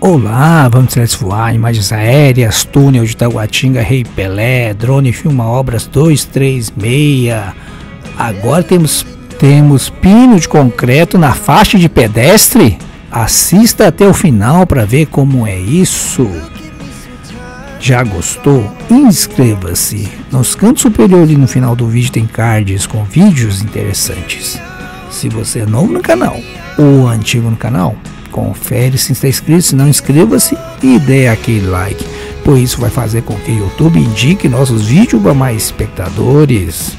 Olá, vamos voar, imagens aéreas, túnel de Taguatinga, Rei Pelé, drone filma obras 236. Agora temos pino de concreto na faixa de pedestre. Assista até o final para ver como é isso. Já gostou? Inscreva-se. Nos cantos superiores e no final do vídeo tem cards com vídeos interessantes. Se você é novo no canal ou antigo no canal, confere se está inscrito, se não, inscreva-se e dê aquele like, pois isso vai fazer com que o YouTube indique nossos vídeos para mais espectadores.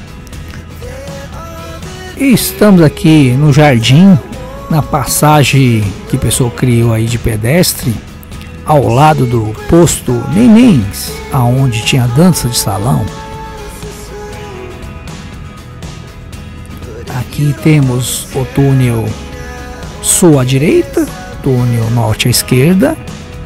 E estamos aqui no jardim, na passagem que o pessoal criou aí de pedestre, ao lado do posto Nenéns, aonde tinha dança de salão. Aqui temos o túnel sul à direita, túnel norte à esquerda,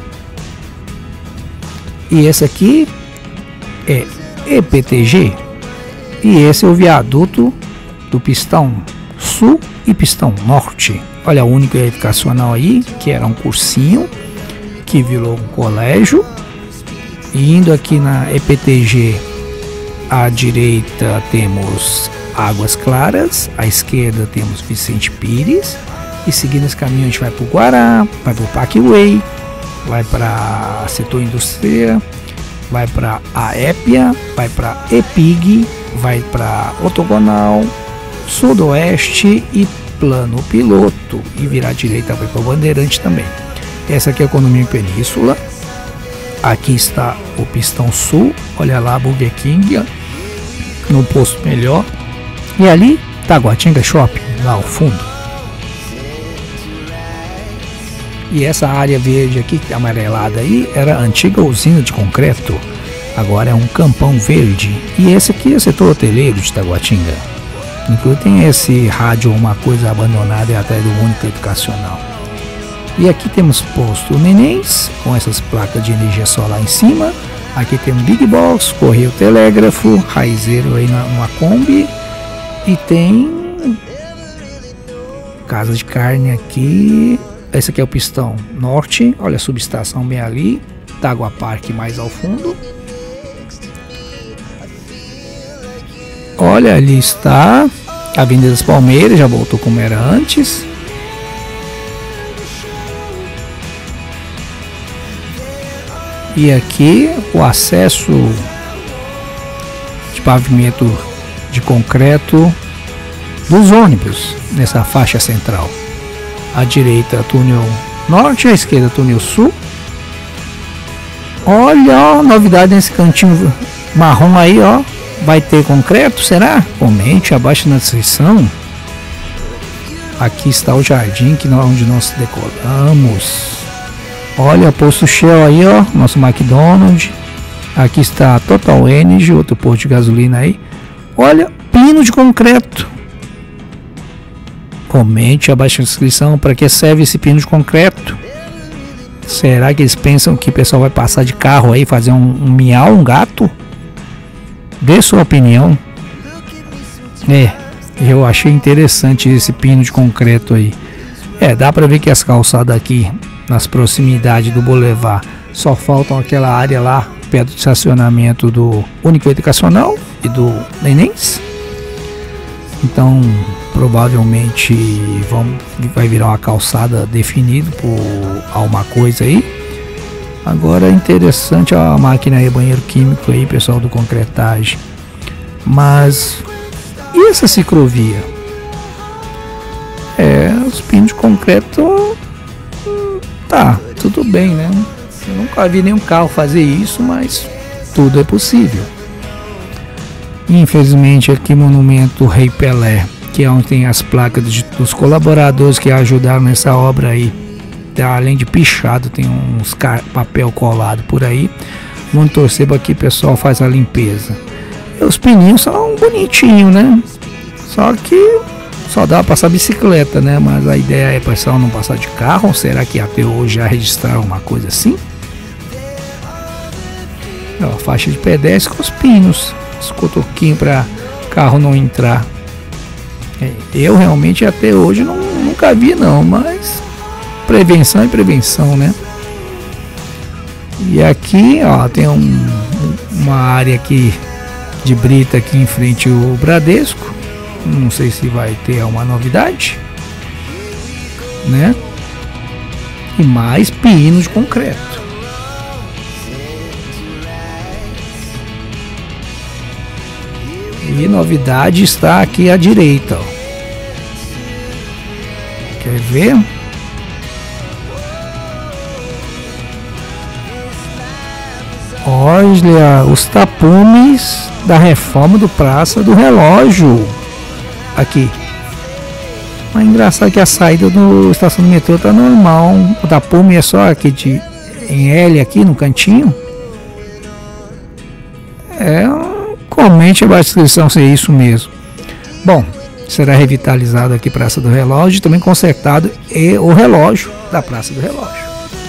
e esse aqui é EPTG, e esse é o viaduto do pistão sul e pistão norte. Olha, a única educacional aí, que era um cursinho que virou um colégio. E indo aqui na EPTG, à direita temos Águas Claras, à esquerda temos Vicente Pires. E seguindo esse caminho a gente vai para o Guará, vai para o Parkway, vai para Setor Indústria, vai para a Épia, vai para EPIG, vai para Ortogonal, Sudoeste e Plano Piloto. E virar à direita vai para o Bandeirante também. Essa aqui é a Economia Península. Aqui está o Pistão Sul, olha lá, Burger King, no posto melhor. E ali, Taguatinga Shopping, lá ao fundo. E essa área verde aqui, amarelada aí, era a antiga usina de concreto. Agora é um campão verde. E esse aqui é o setor hoteleiro de Taguatinga. Inclusive tem esse rádio, uma coisa abandonada atrás do único educacional. E aqui temos posto Nenéns, com essas placas de energia solar em cima. Aqui tem um Big Box, correio telégrafo, raizeiro aí numa Kombi. E tem casa de carne aqui. Esse aqui é o pistão norte, olha a subestação bem ali, Tagua Park mais ao fundo. Olha, ali está a Avenida das Palmeiras, já voltou como era antes. E aqui o acesso de pavimento de concreto dos ônibus nessa faixa central. À direita, túnel norte, à esquerda, túnel sul. Olha, ó, novidade nesse cantinho marrom aí, ó. Vai ter concreto, será? Comente abaixo na descrição. Aqui está o jardim onde nós decoramos. Olha, posto Shell aí, ó, nosso McDonald's. Aqui está a Total Energy, outro posto de gasolina aí. Olha, pino de concreto. Comente abaixo na descrição para que serve esse pino de concreto. Será que eles pensam que o pessoal vai passar de carro aí, fazer um miau, um gato? Dê sua opinião. Eu achei interessante esse pino de concreto aí. Dá para ver que as calçadas aqui nas proximidades do Boulevard só faltam aquela área lá perto do estacionamento do Único Educacional e do Nenéns. Então provavelmente vai virar uma calçada definida por alguma coisa aí. Agora é interessante a máquina aí, banheiro químico aí, pessoal do concretagem. Mas e essa ciclovia? Os pinos de concreto, tá, tudo bem, né? Eu nunca vi nenhum carro fazer isso, mas tudo é possível. Infelizmente aqui monumento Rei Pelé, que é onde tem as placas dos colaboradores que ajudaram nessa obra aí. Além de pichado, tem uns papel colado por aí. Vamos torcer para que o pessoal faz a limpeza. E os pininhos são bonitinhos, né? Só que só dá para passar bicicleta, né? Mas a ideia é para o pessoal não passar de carro. Ou será que até hoje já registraram uma coisa assim? Ó, faixa de pedestre com os pinos, os cotoquinhos para carro não entrar. Eu realmente até hoje nunca vi não, mas prevenção é prevenção, né? E aqui, ó, tem uma área aqui de brita aqui em frente ao Bradesco. Não sei se vai ter uma novidade, né? E mais pinos de concreto. E novidade está aqui à direita, ó. Quer ver? Olha os tapumes da reforma do Praça do Relógio. Aqui. Mas é engraçado que a saída da estação do metrô tá normal. O tapume é só aqui em L aqui no cantinho. Comente abaixo da descrição se é isso mesmo. Bom, será revitalizado aqui Praça do Relógio, também consertado o relógio da Praça do Relógio.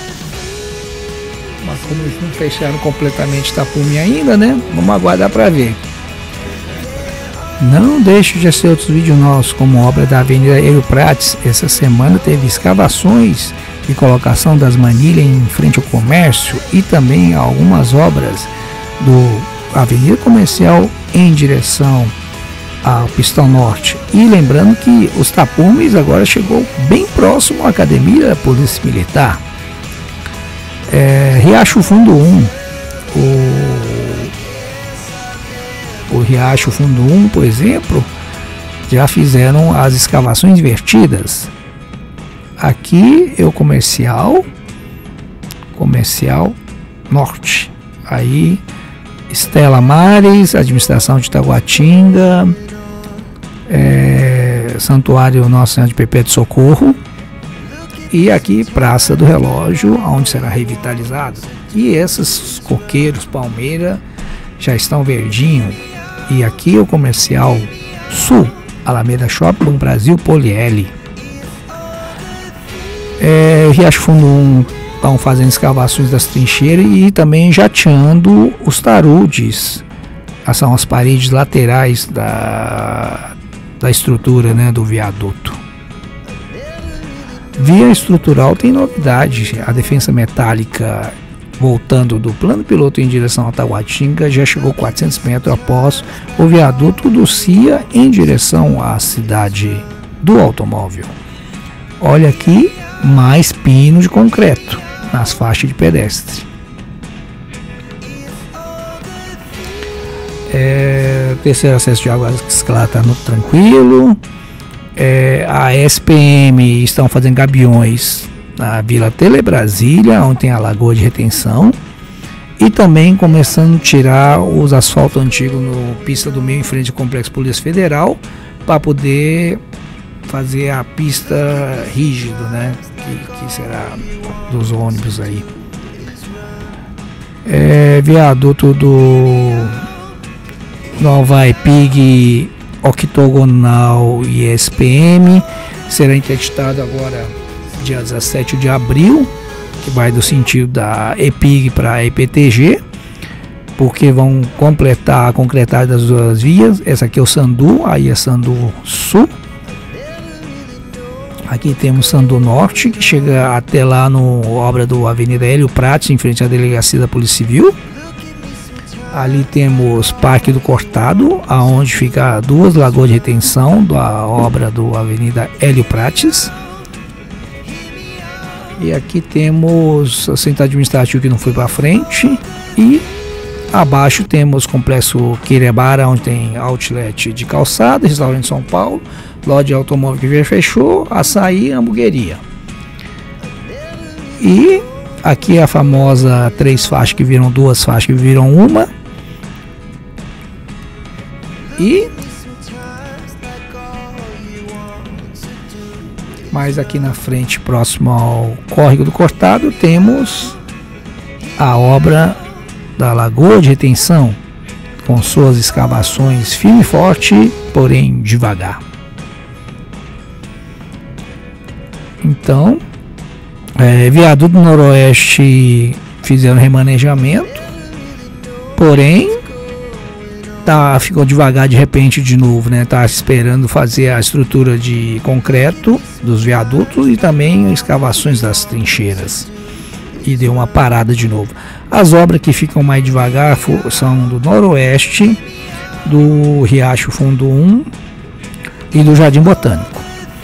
Mas como eles não fecharam completamente tapume ainda, né? Vamos aguardar para ver. Não deixe de assistir outros vídeos nossos, como obra da Avenida Hélio Prates. Essa semana teve escavações e colocação das manilhas em frente ao comércio e também algumas obras do Avenida Comercial em direção ao Pistão Norte. E lembrando que os tapumes agora chegou bem próximo à Academia da Polícia Militar. Riacho Fundo 1, o Riacho Fundo 1, por exemplo, já fizeram as escavações invertidas. Aqui é o comercial Norte. Aí Estela Mares, administração de Taguatinga, Santuário Nossa Senhora de Perpétuo Socorro. E aqui Praça do Relógio, onde será revitalizado. E esses coqueiros, palmeira, já estão verdinho. E aqui o comercial Sul, Alameda Shopping, Bom Brasil, Poliel. Riacho Fundo 1 estão fazendo escavações das trincheiras e também jateando os tarudes. São as paredes laterais da estrutura, né, do viaduto. Via estrutural tem novidade. A defesa metálica, voltando do plano piloto em direção a Taguatinga, já chegou 400 metros após o viaduto do CIA em direção à cidade do automóvel. Olha aqui, mais pino de concreto nas faixas de pedestre. Terceiro acesso de água escalada está no tranquilo. A SPM estão fazendo gabiões na Vila Telebrasília, onde tem a lagoa de retenção, e também começando a tirar os asfaltos antigos no pista do meio em frente ao Complexo Polícia Federal, para poder fazer a pista rígida, né, que será dos ônibus aí. Viaduto do Nova EPIG octogonal e SPM será interditado agora dia 17 de abril, que vai do sentido da EPIG para a EPTG, porque vão concretar das duas vias. Essa aqui é o Sandu, aí é Sandu Sul. Aqui temos Sandu Norte, que chega até lá no obra do Avenida Hélio Prates, em frente à Delegacia da Polícia Civil. Ali temos Parque do Cortado, aonde fica duas lagoas de retenção da obra do Avenida Hélio Prates. E aqui temos o centro administrativo que não foi para frente. E abaixo temos o Complexo Quirebara, onde tem outlet de calçada, restaurante São Paulo, loja de automóvel que já fechou, açaí e hamburgueria. E aqui a famosa 3 faixas que viram 2 faixas que viram uma. E mais aqui na frente, próximo ao Córrego do Cortado, temos a obra da Lagoa de Retenção, com suas escavações firme e forte, porém devagar. Então, viaduto do Noroeste fizeram remanejamento, porém ficou devagar de repente de novo, né? Tá esperando fazer a estrutura de concreto dos viadutos e também escavações das trincheiras. e deu uma parada de novo. As obras que ficam mais devagar são do Noroeste, do Riacho Fundo 1 e do Jardim Botânico.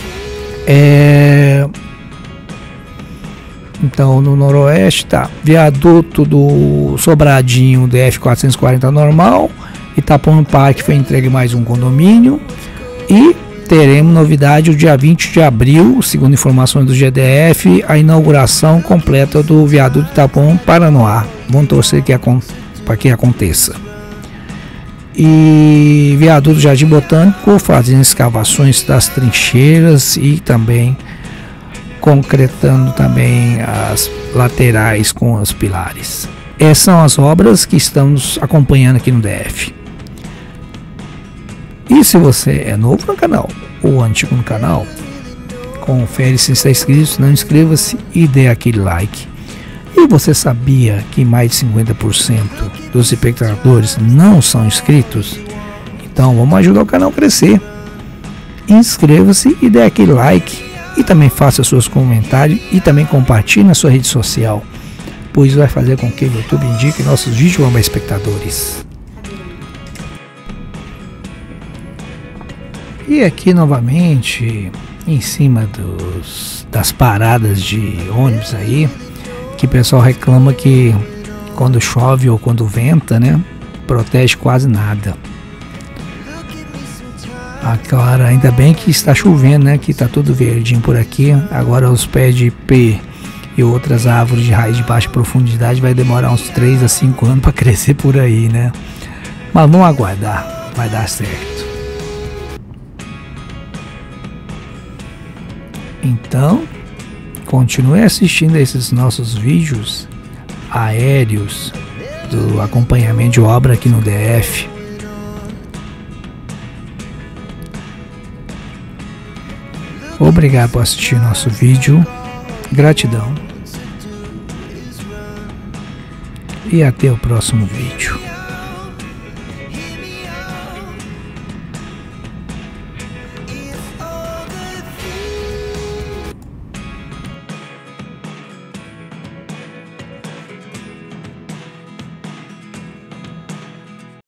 Então no Noroeste tá viaduto do Sobradinho DF 440 normal, Itapão no Parque foi entregue mais um condomínio e teremos novidade o dia 20 de abril, segundo informações do GDF, a inauguração completa do viaduto Itapão Paranoá. Vamos torcer para que aconteça. E viaduto Jardim Botânico fazendo escavações das trincheiras e também concretando também as laterais com os pilares. Essas são as obras que estamos acompanhando aqui no DF. E se você é novo no canal ou antigo no canal, confere se está inscrito, se não inscreva-se e dê aquele like. E você sabia que mais de 50% dos espectadores não são inscritos? Então vamos ajudar o canal a crescer. Inscreva-se e dê aquele like. E também faça seus comentários e também compartilhe na sua rede social, pois vai fazer com que o YouTube indique nossos vídeos a mais espectadores. E aqui novamente em cima das paradas de ônibus aí, que o pessoal reclama que quando chove ou quando venta, né, protege quase nada. Agora, ainda bem que está chovendo, né, que está tudo verdinho por aqui. Agora os pés de ipê e outras árvores de raiz de baixa profundidade vai demorar uns 3 a 5 anos para crescer por aí, né? Mas vamos aguardar, vai dar certo. Então, continue assistindo a esses nossos vídeos aéreos do acompanhamento de obra aqui no DF. Obrigado por assistir nosso vídeo, gratidão e até o próximo vídeo.